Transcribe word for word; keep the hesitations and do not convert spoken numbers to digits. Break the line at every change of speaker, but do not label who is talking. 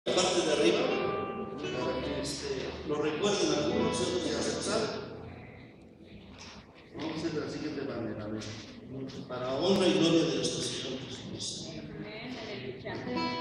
la parte de arriba, para que este, lo recuerden algunos, otros ya se saben. Vamos a hacer de la siguiente manera, a ver. Para honra y gloria de nuestro Señor Jesús.